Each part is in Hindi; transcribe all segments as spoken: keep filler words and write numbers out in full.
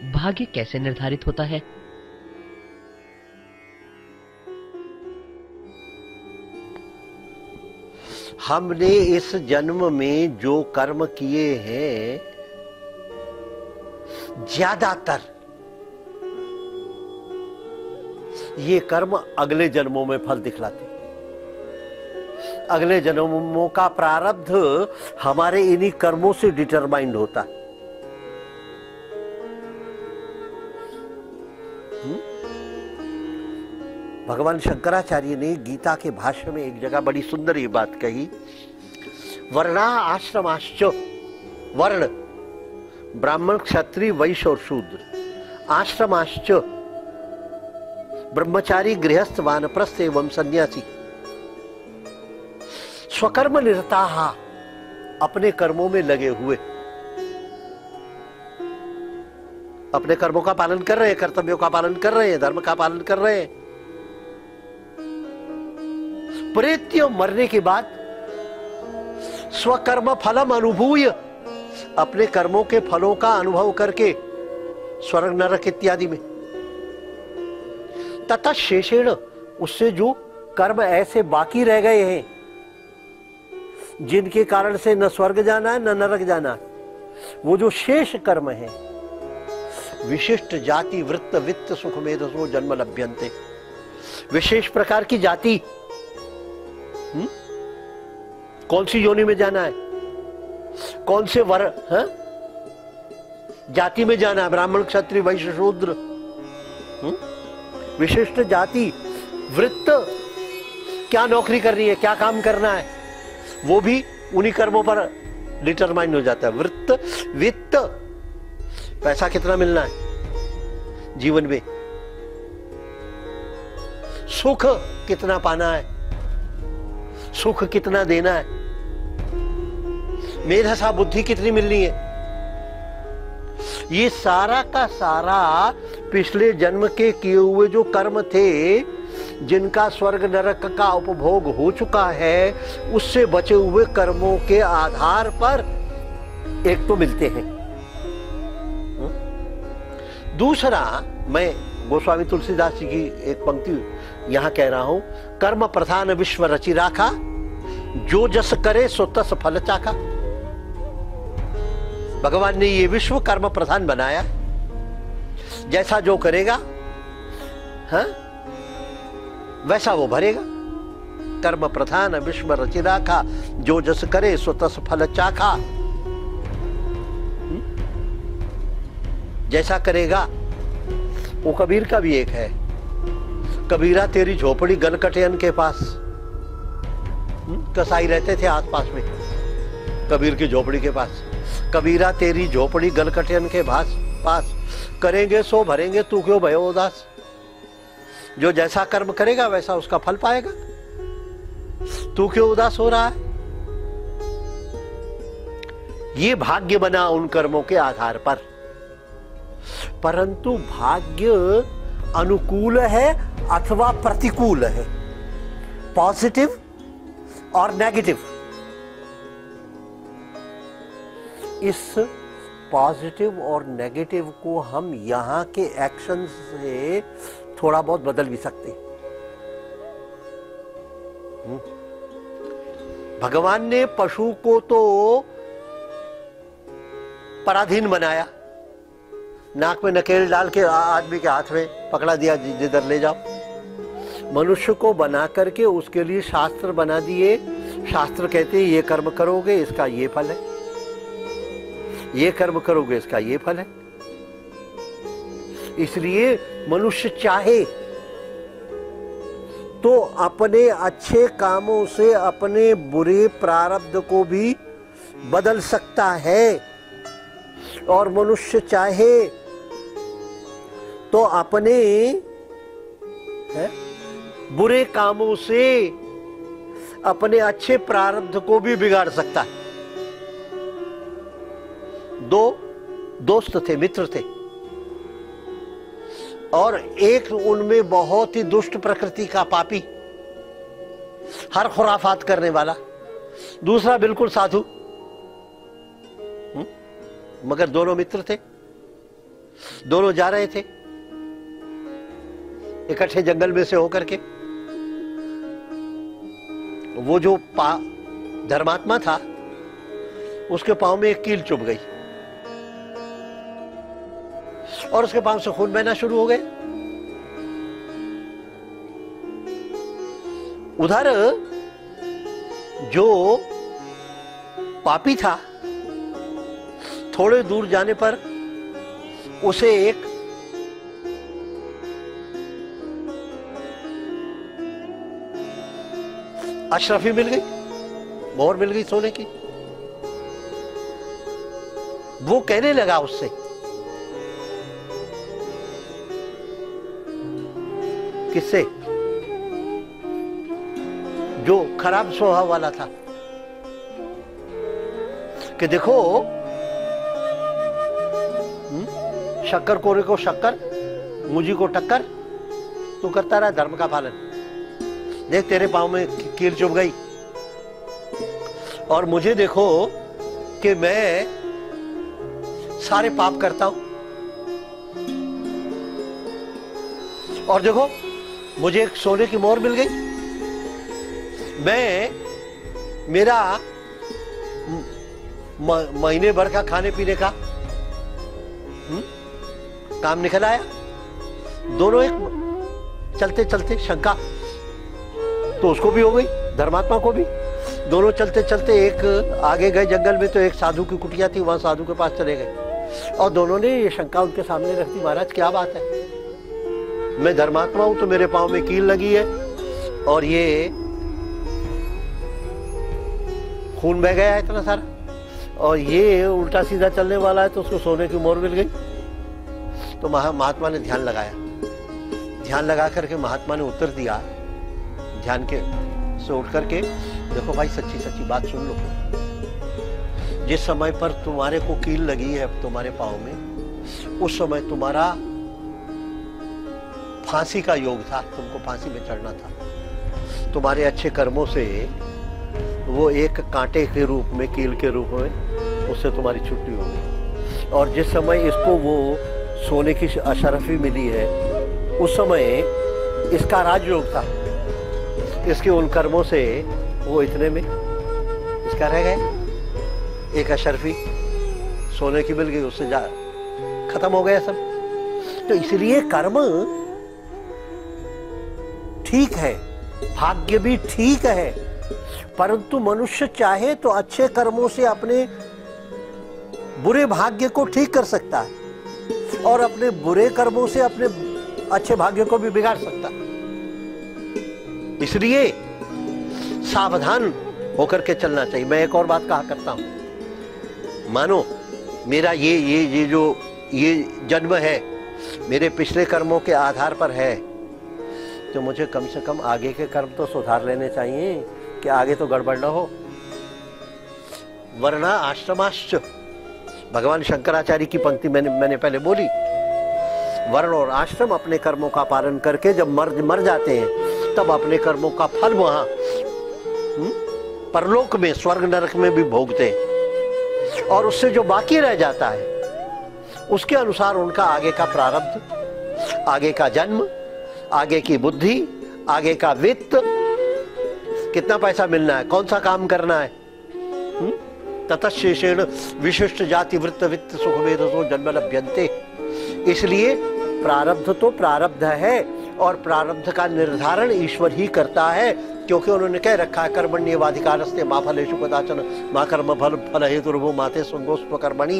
भाग्य कैसे निर्धारित होता है? हमने इस जन्म में जो कर्म किए हैं, ज्यादातर ये कर्म अगले जन्मों में फल दिखलाते। अगले जन्मों का प्रारब्ध हमारे इन्हीं कर्मों से डिटरमाइंड होता है। भगवान शंकराचार्य ने गीता के भाष्य में एक जगह बड़ी सुंदर ये बात कही, वर्णा आश्रमाश्च, वर्ण ब्राह्मण क्षत्रिय वैश्य और शूद्र, आश्रमाश्च ब्रह्मचारी गृहस्थ वानप्रस्थ एवं सन्यासी, स्वकर्म निरताः अपने कर्मों में लगे हुए, अपने कर्मों का पालन कर रहे हैं, कर्तव्यों का पालन कर रहे हैं, धर्म का पालन कर रहे हैं। प्रेत्य मरने के बाद स्वकर्म फलम अनुभूय, अपने कर्मों के फलों का अनुभव करके स्वर्ग नरक इत्यादि में, तथा शेषेण उससे जो कर्म ऐसे बाकी रह गए हैं जिनके कारण से न स्वर्ग जाना है न नरक जाना है, वो जो शेष कर्म है, विशिष्ट जाति वृत्त वित्त सुख मेधसो जन्म लभ्यन्ते, विशेष प्रकार की जाति, हुँ? कौन सी योनि में जाना है, कौन से वर है? जाति में जाना है, ब्राह्मण क्षत्रिय वैश्य शूद्र, विशिष्ट जाति वृत्त, क्या नौकरी करनी है, क्या काम करना है, वो भी उन्हीं कर्मों पर डिटरमाइन हो जाता है। वृत्त वित्त, पैसा कितना मिलना है जीवन में, सुख कितना पाना है, सुख कितना देना है, मेधसा बुद्धि कितनी मिलनी है, ये सारा का सारा पिछले जन्म के किए हुए जो कर्म थे, जिनका स्वर्ग नरक का उपभोग हो चुका है, उससे बचे हुए कर्मों के आधार पर एक तो मिलते हैं। दूसरा, मैं गोस्वामी तुलसीदास जी की एक पंक्ति यहां कह रहा हूं, कर्म प्रधान विश्व रचि राखा, जो जस करे सो तस फल चाखा। भगवान ने ये विश्व कर्म प्रधान बनाया, जैसा जो करेगा हाँ वैसा वो भरेगा। कर्म प्रधान विश्व रचि राखा, जो जस करे सो तस फल चाखा। जैसा करेगा, वो कबीर का भी एक है, कबीरा तेरी झोपड़ी गलकटियन के पास। कसाई रहते थे आसपास में कबीर की झोपड़ी के पास, कबीरा तेरी झोपड़ी गलकटियन के पास पास, करेंगे सो भरेंगे तू क्यों भयो उदास। जो जैसा कर्म करेगा वैसा उसका फल पाएगा, तू क्यों उदास हो रहा है। ये भाग्य बना उन कर्मों के आधार पर, परंतु भाग्य अनुकूल है अथवा प्रतिकूल है, पॉजिटिव और नेगेटिव। इस पॉजिटिव और नेगेटिव को हम यहां के एक्शन से थोड़ा बहुत बदल भी सकते हैं। भगवान ने पशु को तो पराधीन बनाया, नाक में नकेल डाल के आदमी के हाथ में पकड़ा दिया, जिधर ले जाओ। मनुष्य को बना करके उसके लिए शास्त्र बना दिए, शास्त्र कहते हैं ये कर्म करोगे इसका ये फल है, ये कर्म करोगे इसका ये फल है। इसलिए मनुष्य चाहे तो अपने अच्छे कामों से अपने बुरे प्रारब्ध को भी बदल सकता है, और मनुष्य चाहे तो अपने है, बुरे कामों से अपने अच्छे प्रारब्ध को भी बिगाड़ सकता है। दो दोस्त थे, मित्र थे, और एक उनमें बहुत ही दुष्ट प्रकृति का पापी, हर खुराफात करने वाला, दूसरा बिल्कुल साधु, मगर दोनों मित्र थे। दोनों जा रहे थे इकट्ठे जंगल में से होकर के। वो जो पा धर्मात्मा था उसके पांव में एक कील चुभ गई और उसके पांव से खून बहना शुरू हो गए। उधर जो पापी था थोड़े दूर जाने पर उसे एक अशरफी मिल गई, मोहर मिल गई सोने की। वो कहने लगा उससे, किससे? जो खराब स्वभाव वाला था, कि देखो शक्कर कोरे को शक्कर, मुझी को टक्कर, तू करता रहा धर्म का पालन। देख तेरे पांव में कील चुभ गई और मुझे देखो कि मैं सारे पाप करता हूं और देखो मुझे एक सोने की मोहर मिल गई। मैं मेरा महीने भर का खाने पीने का हुँ? काम निकल आया। दोनों एक चलते चलते शंका तो उसको भी हो गई, धर्मात्मा को भी। दोनों चलते चलते एक आगे गए जंगल में तो एक साधु की कुटिया थी, वहां साधु के पास चले गए और दोनों ने ये शंका उनके सामने रख दी, महाराज क्या बात है, मैं धर्मात्मा हूं तो मेरे पांव में कील लगी है और ये खून बह गया है इतना सारा, और ये उल्टा सीधा चलने वाला है तो उसको सोने की मोहर मिल गई। तो महात्मा ने ध्यान लगाया, ध्यान लगा करके महात्मा ने उत्तर दिया, ध्यान के से उठ करके, देखो भाई सच्ची सच्ची बात सुन लो, जिस समय पर तुम्हारे को कील लगी है तुम्हारे पांव में, उस समय तुम्हारा फांसी का योग था, तुमको फांसी में चढ़ना था। तुम्हारे अच्छे कर्मों से वो एक कांटे के रूप में, कील के रूप में, उससे तुम्हारी छुट्टी हो गई। और जिस समय इसको वो सोने की अशरफी मिली है उस समय इसका राजयोग था, इसके उन कर्मों से वो इतने में इसका रह गए, एक अशरफी सोने की मिल गई, उससे जा खत्म हो गया सब। तो इसलिए कर्म ठीक है, भाग्य भी ठीक है, परंतु मनुष्य चाहे तो अच्छे कर्मों से अपने बुरे भाग्य को ठीक कर सकता है और अपने बुरे कर्मों से अपने अच्छे भाग्य को भी बिगाड़ सकता है। इसलिए सावधान होकर के चलना चाहिए। मैं एक और बात कहा करता हूं, मानो मेरा ये ये ये जो ये जन्म है मेरे पिछले कर्मों के आधार पर है, तो मुझे कम से कम आगे के कर्म तो सुधार लेने चाहिए कि आगे तो गड़बड़ न हो। वरना आश्रमाश्च, भगवान शंकराचार्य की पंक्ति मैंने मैंने पहले बोली, वर्ण और आश्रम अपने कर्मों का पालन करके जब मर मर जाते हैं तब अपने कर्मों का फल वहां परलोक में, स्वर्ग नरक में भी भोगते हैं और उससे जो बाकी रह जाता है उसके अनुसार उनका आगे का प्रारब्ध, आगे का जन्म, आगे की बुद्धि, आगे का वित्त, कितना पैसा मिलना है, कौन सा काम करना है, ततशेषेण विशिष्ट जाति वृत्त वित्त सुख मेधसो जन्म लभ्यन्ते। इसलिए प्रारब्ध तो प्रारब्ध है और प्रारब्ध का निर्धारण ईश्वर ही करता है, क्योंकि उन्होंने कह रखा है कर्मण्येवाधिकारस्ते मा फलेषु कदाचन मा कर्म फल फल हेतुर्भुः माते संगोस्त्व कर्मणि।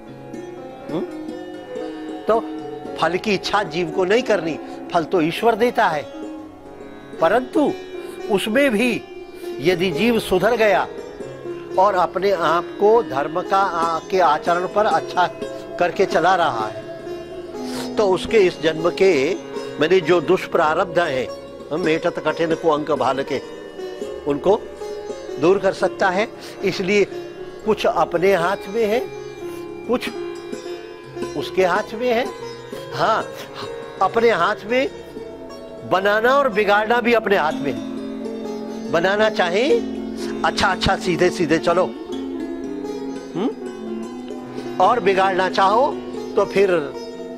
तो फल की इच्छा जीव को नहीं करनी, फल तो ईश्वर देता है, परंतु उसमें भी यदि जीव सुधर गया और अपने आप को धर्म का के आचरण पर अच्छा करके चला रहा है तो उसके इस जन्म के मैंने जो दुष्प्रारब्ध है, मेटत कठिन को अंक भाल के, उनको दूर कर सकता है। इसलिए कुछ अपने हाथ में है, कुछ उसके हाथ में है। हाँ, अपने हाथ में बनाना और बिगाड़ना भी अपने हाथ में है। बनाना चाहे अच्छा अच्छा सीधे सीधे चलो, हम्म, और बिगाड़ना चाहो तो फिर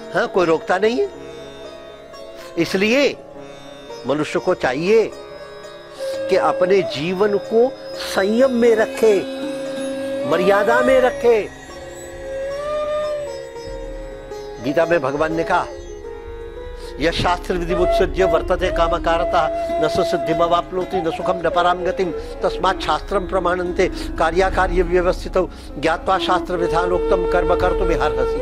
हाँ, कोई रोकता नहीं है। इसलिए मनुष्य को चाहिए कि अपने जीवन को संयम में रखे, मर्यादा में रखे। गीता में भगवान ने कहा, यह शास्त्र विधि उत्सृज्य वर्तते कामकारता न सिद्धिमवाप्नोति न सुखम न पराम गतिम तस्मात् शास्त्रम प्रमाणन्ते कार्याकार्य व्यवस्थितौ ज्ञात्वा शास्त्र विधानोक्तम कर्म कर्तुमिहार्हसि।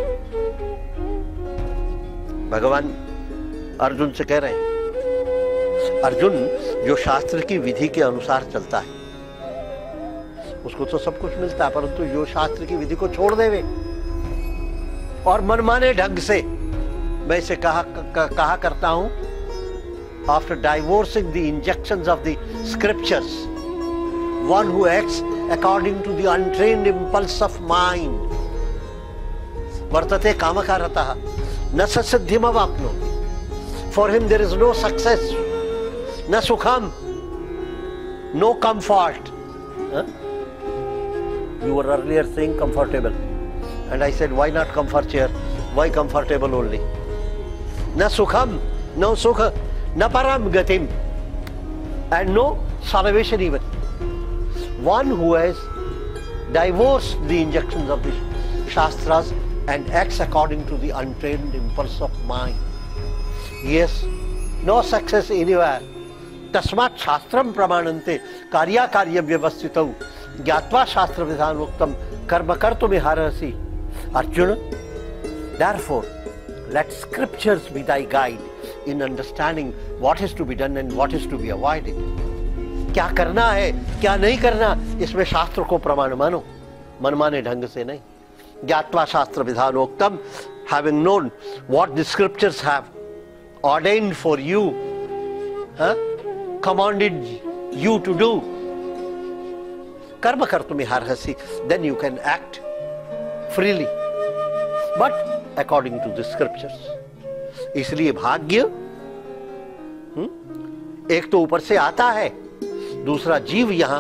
भगवान अर्जुन से कह रहे हैं, अर्जुन जो शास्त्र की विधि के अनुसार चलता है उसको तो सब कुछ मिलता है, परंतु जो शास्त्र की विधि को छोड़ देवे और मनमाने ढंग से, मैं इसे कहा कहा करता हूं, after divorcing the injunctions of the scriptures, one who acts according to the untrained impulse of mind वर्तते कामकारतः न सिद्धिमवाप्नोति। For him there is no success, no sukham, no comfort. Huh? You were earlier saying comfortable, and I said why not comfort chair? Why comfortable only? No sukham, no sukha, no param gatim, and no salvation even. One who has divorced the injunctions of the Shastras and acts according to the untrained impulse of mind. Yes, no success anywhere. तस्मात् शास्त्रम प्रमाणन्ते कार्याकार्य व्यवस्थितौ ज्ञात्वा शास्त्र विधानोक्तम कर्म कर्तुमिहार्हसि। Arjuna, therefore, let scriptures be thy guide in understanding what is to be done and what is to be avoided. क्या करना है, क्या नहीं करना, इसमें शास्त्र को प्रमाण मानो, मनमाने ढंग से नहीं। ज्ञात्वा शास्त्र विधानोक्तम, having known what the scriptures have ordained for you, huh? commanded you to do, karma kartumiharhasi, then you can act freely, but according to the scriptures. इसलिए भाग्य हुँ? एक तो ऊपर से आता है, दूसरा जीव यहां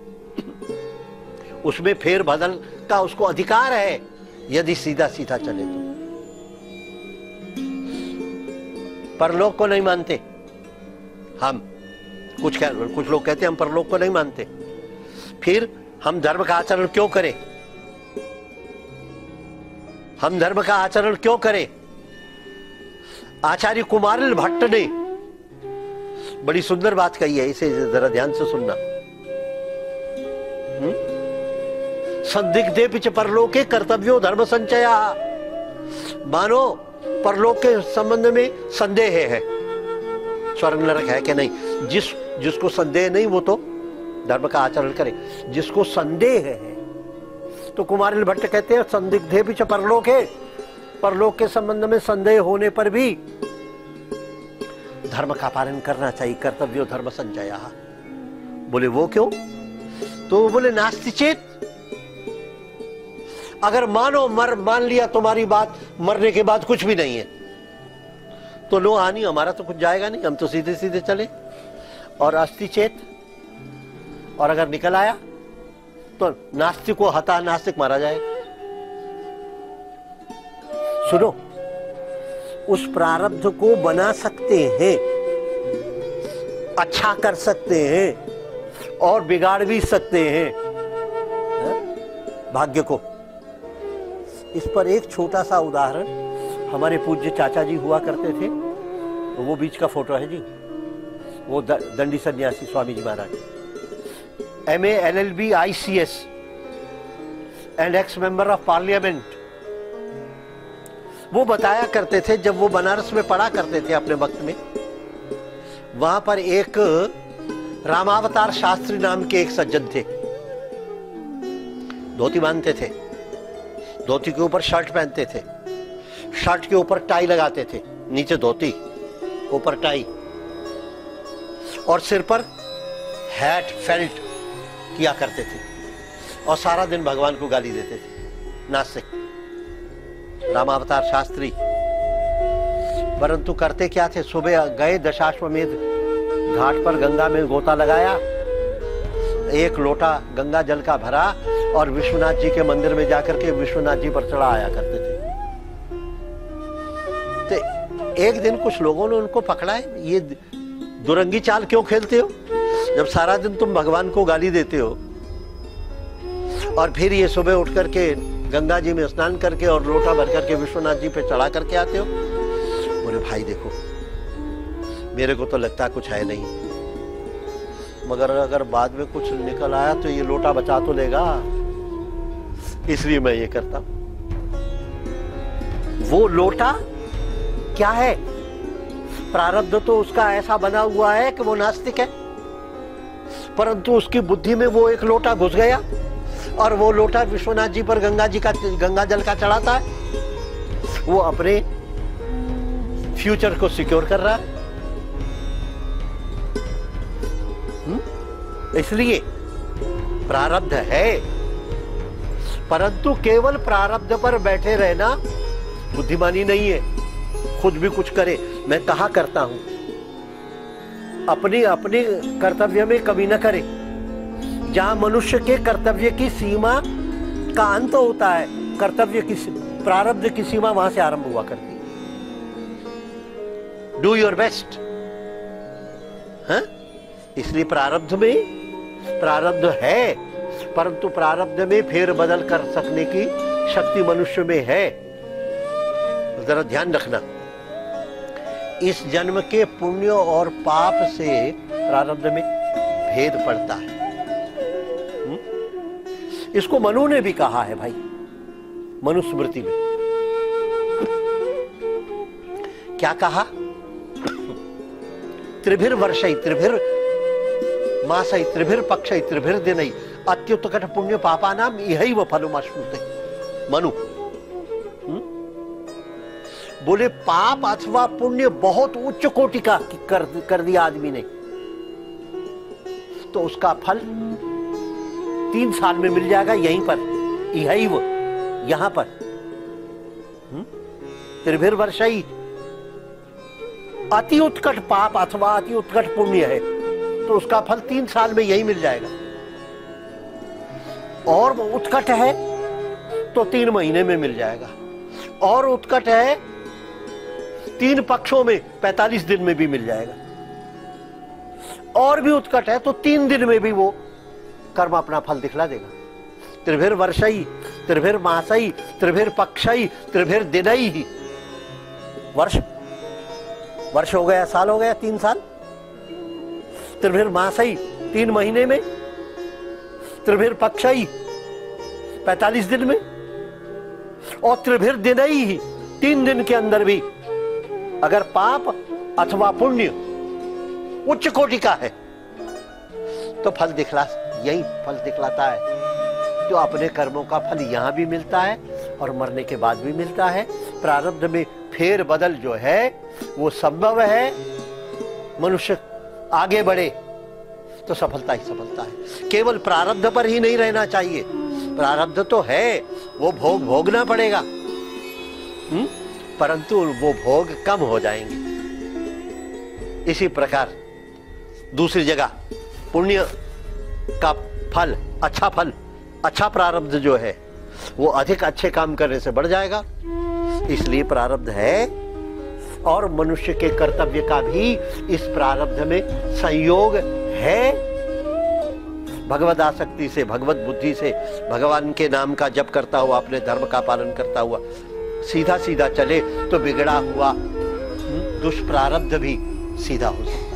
उसमें फेर बदल का उसको अधिकार है, यदि सीधा सीधा चले तो। परलोक को नहीं मानते हम, कुछ कह, कुछ लोग कहते हैं हम परलोक को नहीं मानते, फिर हम धर्म का आचरण क्यों करें? हम धर्म का आचरण क्यों करें? आचार्य कुमारिल भट्ट ने बड़ी सुंदर बात कही है, इसे जरा ध्यान से सुनना। संदिग्धे पिच परलोके कर्तव्यो धर्म संचया। मानो परलोक के संबंध में संदेह है, स्वर्ग नरक है कि नहीं। जिस जिसको संदेह नहीं वो तो धर्म का आचरण करे, जिसको संदेह है तो कुमारिल भट्ट कहते हैं संदिग्धे पिच परलोके, परलोक के संबंध में संदेह होने पर भी धर्म का पालन करना चाहिए, कर्तव्यो धर्म संचया। बोले वो क्यों? तो बोले नास्ति चेत, अगर मानो मर मान लिया तुम्हारी बात, मरने के बाद कुछ भी नहीं है तो लो हानि, हमारा तो कुछ जाएगा नहीं, हम तो सीधे सीधे चले। और अस्ति चेत, और अगर निकल आया तो नास्तिक को हता नास्तिक मारा जाएगा। सुनो, उस प्रारब्ध को बना सकते हैं, अच्छा कर सकते हैं और बिगाड़ भी सकते हैं, भाग्य को। इस पर एक छोटा सा उदाहरण, हमारे पूज्य चाचा जी हुआ करते थे, तो वो बीच का फोटो है जी, वो दंडी सन्यासी Swami ji Maharaj, M A L L B I C S and ex member of parliament. वो बताया करते थे, जब वो बनारस में पढ़ा करते थे अपने वक्त में, वहां पर एक रामावतार शास्त्री नाम के एक सज्जन थे, धोती बांधते थे, धोती के ऊपर शर्ट पहनते थे, शर्ट के ऊपर टाई लगाते थे, नीचे धोती ऊपर टाई, और सिर पर हैट फेल्ट किया करते थे, और सारा दिन भगवान को गाली देते थे, नास्तिक रामावतार शास्त्री। परंतु करते क्या थे? सुबह गए दशाश्वमेध घाट पर, गंगा में गोता लगाया, एक लोटा गंगा जल का भरा और विश्वनाथ जी के मंदिर में जाकर के विश्वनाथ जी पर चढ़ा आया करते थे। तो एक दिन कुछ लोगों ने उनको पकड़ा है, ये दुरंगी चाल क्यों खेलते हो? जब सारा दिन तुम भगवान को गाली देते हो और फिर ये सुबह उठ करके गंगा जी में स्नान करके और लोटा भर करके विश्वनाथ जी पे चढ़ा करके आते हो। बोले भाई देखो, मेरे को तो लगता कुछ है नहीं, मगर अगर बाद में कुछ निकल आया तो ये लोटा बचा तो लेगा, इसलिए मैं ये करता हूं। वो लोटा क्या है? प्रारब्ध तो उसका ऐसा बना हुआ है कि वो नास्तिक है, परंतु उसकी बुद्धि में वो एक लोटा घुस गया और वो लोटा विश्वनाथ जी पर गंगा जी का गंगा जल का चढ़ाता है। वो अपने फ्यूचर को सिक्योर कर रहा है। हुँ? इसलिए प्रारब्ध है, परंतु केवल प्रारब्ध पर बैठे रहना बुद्धिमानी नहीं है। खुद भी कुछ करे। मैं कहा करता हूं, अपनी अपनी कर्तव्य में कमी न करे। जहां मनुष्य के कर्तव्य की सीमा का अंत होता है, कर्तव्य की प्रारब्ध की सीमा वहां से आरंभ हुआ करती है। Do your best. हाँ? इसलिए प्रारब्ध में प्रारब्ध है, परंतु प्रारब्ध में फेर बदल कर सकने की शक्ति मनुष्य में है। जरा ध्यान रखना, इस जन्म के पुण्य और पाप से प्रारब्ध में भेद पड़ता है। हुँ? इसको मनु ने भी कहा है भाई, मनुस्मृति में क्या कहा? त्रिभिर वर्षै त्रिभिर मासै त्रिभिर पक्षै त्रिभिर दिनै अत्युत्कट पुण्य पापानाम इहैव फलमश्नुते। मनु बोले पाप अथवा पुण्य बहुत उच्च कोटि का कर, कर दिया आदमी ने, तो उसका फल तीन साल में मिल जाएगा यहीं पर, इहैव यहां पर। त्रिभिर वर्षै अति उत्कट पाप अथवा अति उत्कट पुण्य है तो उसका फल तीन साल में यही मिल जाएगा, और वो उत्कट है तो तीन महीने में मिल जाएगा, और उत्कट है तीन पक्षों में पैंतालीस दिन में भी मिल जाएगा, और भी उत्कट है तो तीन दिन में भी वो कर्म अपना फल दिखला देगा। त्रिभिर वर्षै त्रिभिर मासै त्रिभिर पक्षै त्रिभिर दिनै। वर्ष वर्ष हो गया, साल हो गया, तीन साल। त्रिभिर मासै तीन महीने में, त्रिभिर पक्षै पैंतालीस दिन में, और त्रिभिर दिनै तीन दिन के अंदर भी अगर पाप अथवा पुण्य उच्च कोटि का है तो फल दिखला यही फल दिखलाता है। तो अपने कर्मों का फल यहां भी मिलता है और मरने के बाद भी मिलता है। प्रारब्ध में फेर बदल जो है वो संभव है। मनुष्य आगे बढ़े तो सफलता ही सफलता है। केवल प्रारब्ध पर ही नहीं रहना चाहिए, प्रारब्ध तो है, वो भोग भोगना पड़ेगा, हुँ? परंतु वो भोग कम हो जाएंगे। इसी प्रकार दूसरी जगह पुण्य का फल, अच्छा फल, अच्छा प्रारब्ध जो है वो अधिक अच्छे काम करने से बढ़ जाएगा। इसलिए प्रारब्ध है, और मनुष्य के कर्तव्य का भी इस प्रारब्ध में संयोग है। भगवद आसक्ति से, भगवत बुद्धि से, भगवान के नाम का जप करता हुआ, अपने धर्म का पालन करता हुआ सीधा सीधा चले तो बिगड़ा हुआ दुष्प्रारब्ध भी सीधा हो सकता है।